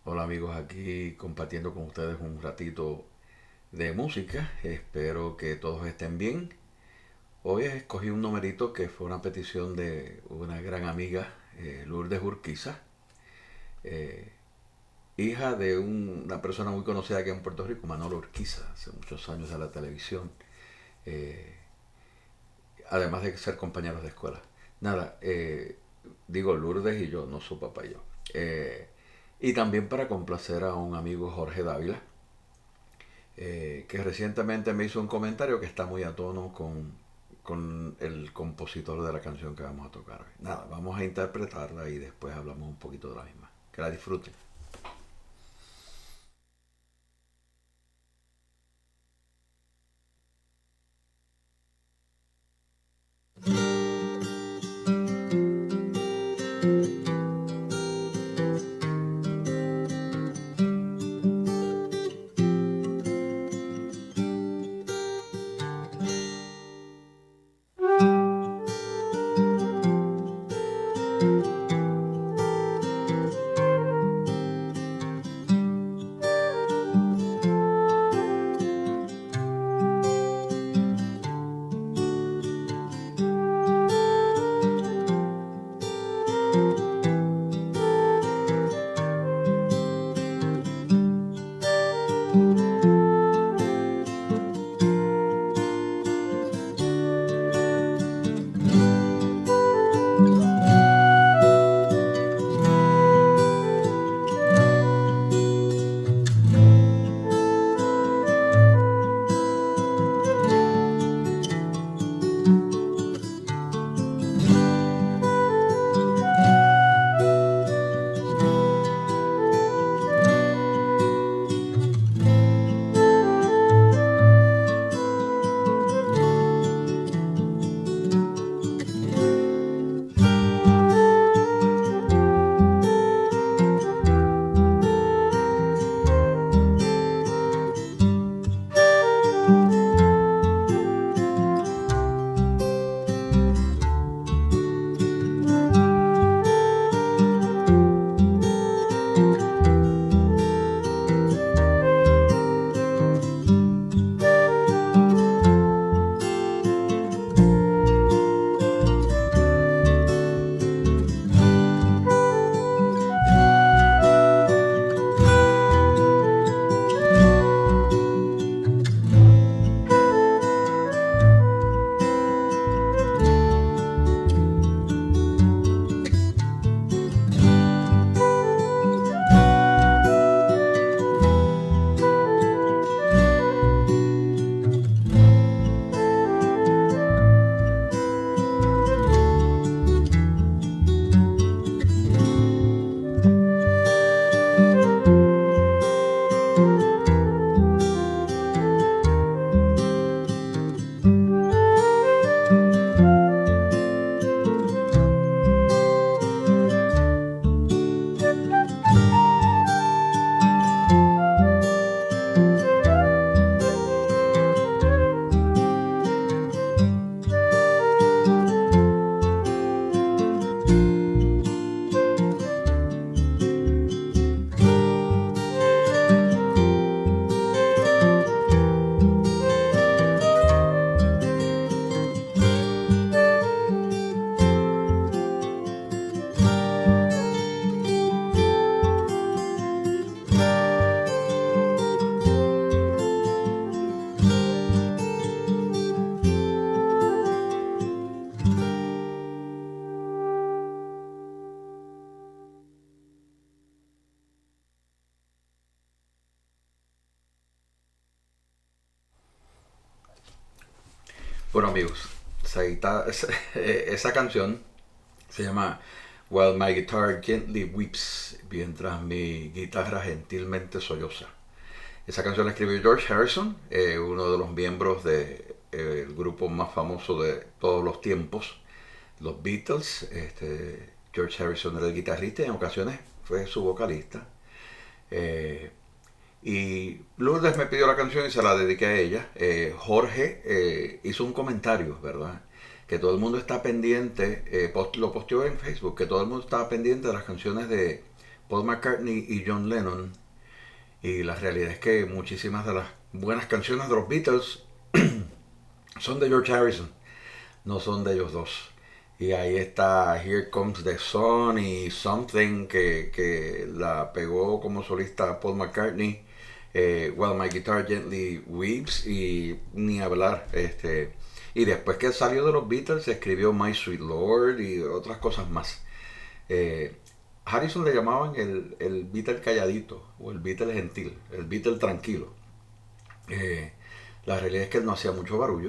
Hola amigos, aquí compartiendo con ustedes un ratito de música. Espero que todos estén bien. Hoy escogí un numerito que fue una petición de una gran amiga, Lourdes Urquiza, eh, hija de una persona muy conocida aquí en Puerto Rico, Manolo Urquiza, hace muchos años de la televisión, eh, además de ser compañeros de escuela. Nada, digo Lourdes y yo, no su papá y yo. Y también para complacer a un amigo Jorge Dávila, que recientemente me hizo un comentario que está muy a tono con el compositor de la canción que vamos a tocar hoy. Nada, vamos a interpretarla y después hablamos un poquito de la misma. Que la disfruten. Bueno amigos, esa canción se llama While My Guitar Gently Weeps, mientras mi guitarra gentilmente solloza. Esa canción la escribió George Harrison, uno de los miembros del grupo más famoso de todos los tiempos, los Beatles. George Harrison era el guitarrista y en ocasiones fue su vocalista. Eh, y Lourdes me pidió la canción y se la dediqué a ella. Jorge hizo un comentario, ¿verdad? Que todo el mundo está pendiente, lo posteó en Facebook, que todo el mundo estaba pendiente de las canciones de Paul McCartney y John Lennon. Y la realidad es que muchísimas de las buenas canciones de los Beatles son de George Harrison, no son de ellos dos. Y ahí está Here Comes the Sun y Something que la pegó como solista Paul McCartney. Well, My Guitar Gently Weeps y ni hablar. Y después que salió de los Beatles escribió My Sweet Lord y otras cosas más. Eh, Harrison le llamaban el Beatle calladito o el Beatle gentil, el Beatle tranquilo. Eh, la realidad es que él no hacía mucho barullo,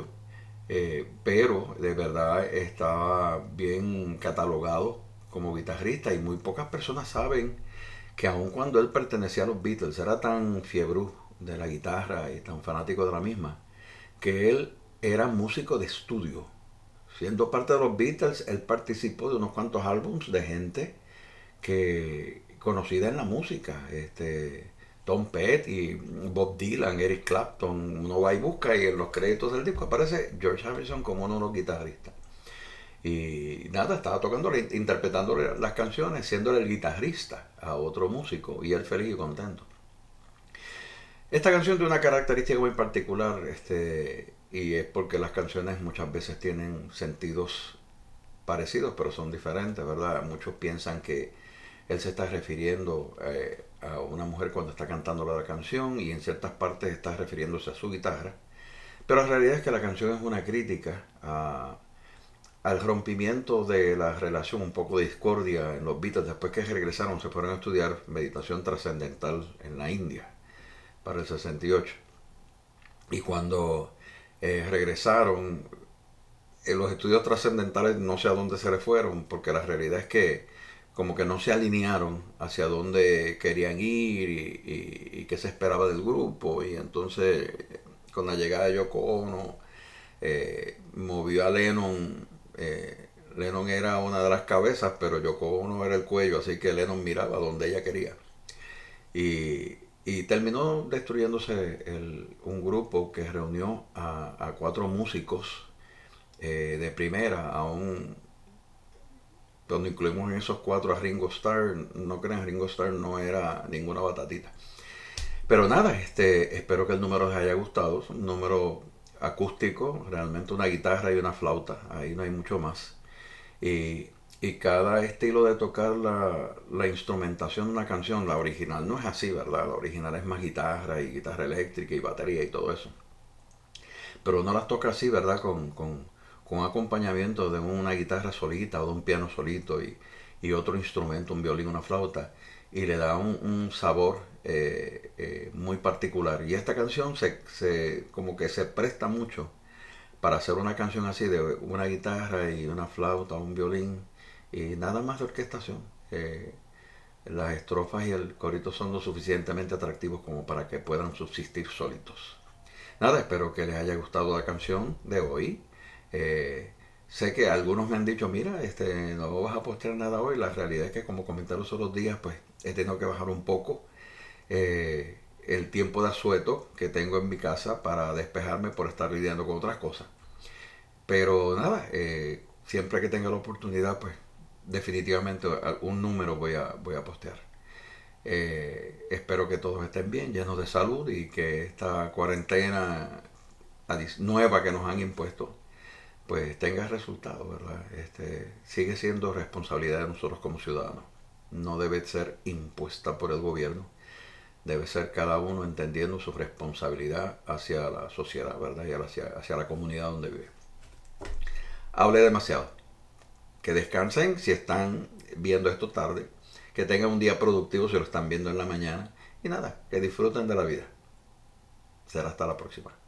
pero de verdad estaba bien catalogado como guitarrista y muy pocas personas saben que aun cuando él pertenecía a los Beatles era tan fiebrú de la guitarra y tan fanático de la misma que él era músico de estudio. Siendo parte de los Beatles, él participó de unos cuantos álbums de gente que conocida en la música, Tom Petty, Bob Dylan, Eric Clapton. Uno va y busca y en los créditos del disco aparece George Harrison como uno de los guitarristas. Y nada, estaba tocando, interpretando las canciones, siendo el guitarrista a otro músico y él feliz y contento. Esta canción tiene una característica muy particular, y es porque las canciones muchas veces tienen sentidos parecidos, pero son diferentes, ¿verdad? Muchos piensan que él se está refiriendo a una mujer cuando está cantando la canción y en ciertas partes está refiriéndose a su guitarra. Pero la realidad es que la canción es una crítica al rompimiento de la relación, un poco de discordia en los Beatles. Después que regresaron, se fueron a estudiar meditación trascendental en la India para el 68. Y cuando regresaron, los estudios trascendentales no sé a dónde se le fueron, porque la realidad es que como que no se alinearon hacia dónde querían ir y qué se esperaba del grupo. Y entonces, con la llegada de Yoko Ono, movió a Lennon. Lennon era una de las cabezas, pero Yoko Ono era el cuello, así que Lennon miraba donde ella quería. Y terminó destruyéndose un grupo que reunió a cuatro músicos de primera, donde incluimos en esos cuatro a Ringo Starr. No crean, Ringo Starr no era ninguna batatita. Pero nada, espero que el número les haya gustado. Es un número acústico, realmente una guitarra y una flauta, ahí no hay mucho más. Y, y cada estilo de tocar la instrumentación de una canción, la original no es así, ¿verdad? La original es más guitarra y guitarra eléctrica y batería y todo eso. Pero no las toca así, ¿verdad? Con acompañamiento de una guitarra solita o de un piano solito y otro instrumento, un violín, una flauta, y le da un sabor muy particular. Y esta canción como que se presta mucho para hacer una canción así de una guitarra y una flauta, un violín y nada más de orquestación. Las estrofas y el corito son lo suficientemente atractivos como para que puedan subsistir solitos. Nada, espero que les haya gustado la canción de hoy. Sé que algunos me han dicho, mira, no vas a postear nada hoy. La realidad es que como comenté los otros días, pues he tenido que bajar un poco el tiempo de asueto que tengo en mi casa para despejarme por estar lidiando con otras cosas. Pero nada, siempre que tenga la oportunidad, pues definitivamente un número voy a postear. Espero que todos estén bien, llenos de salud y que esta cuarentena nueva que nos han impuesto pues tenga resultados, ¿verdad? Sigue siendo responsabilidad de nosotros como ciudadanos. No debe ser impuesta por el gobierno. Debe ser cada uno entendiendo su responsabilidad hacia la sociedad, ¿verdad? Y hacia la comunidad donde vive. Hablé demasiado. Que descansen si están viendo esto tarde. Que tengan un día productivo si lo están viendo en la mañana. Y nada, que disfruten de la vida. Será hasta la próxima.